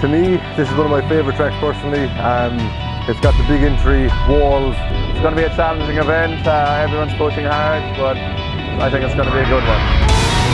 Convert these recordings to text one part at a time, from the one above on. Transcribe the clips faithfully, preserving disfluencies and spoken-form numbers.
To me, this is one of my favourite tracks personally. Um, it's got the big entry, walls. It's going to be a challenging event. Uh, everyone's pushing hard, but I think it's going to be a good one.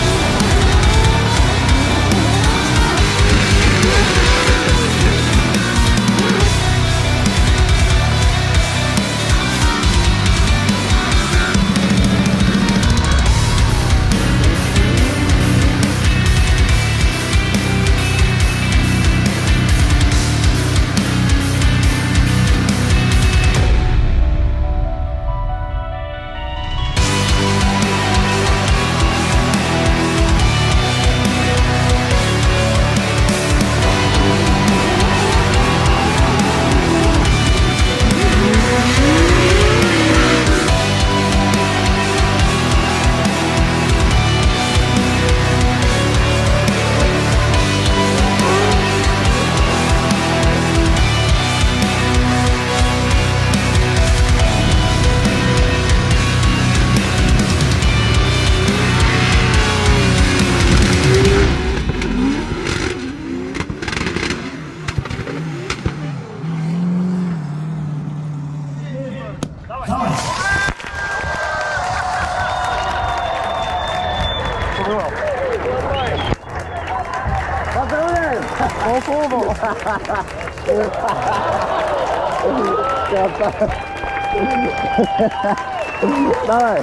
Dawaj.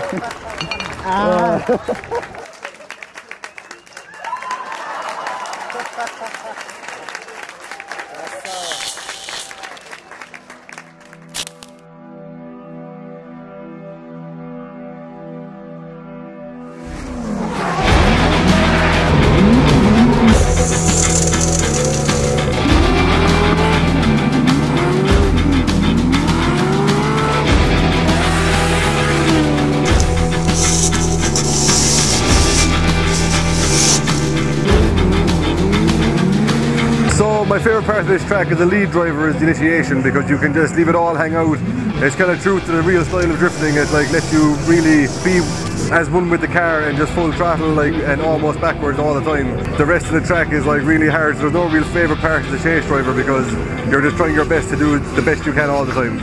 My favourite part of this track as a lead driver is the initiation, because you can just leave it all hang out. It's kind of true to the real style of drifting. It like lets you really be as one with the car and just full throttle like and almost backwards all the time. The rest of the track is like really hard, so there's no real favourite part as a chase driver because you're just trying your best to do the best you can all the time.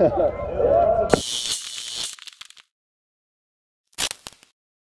Yeah.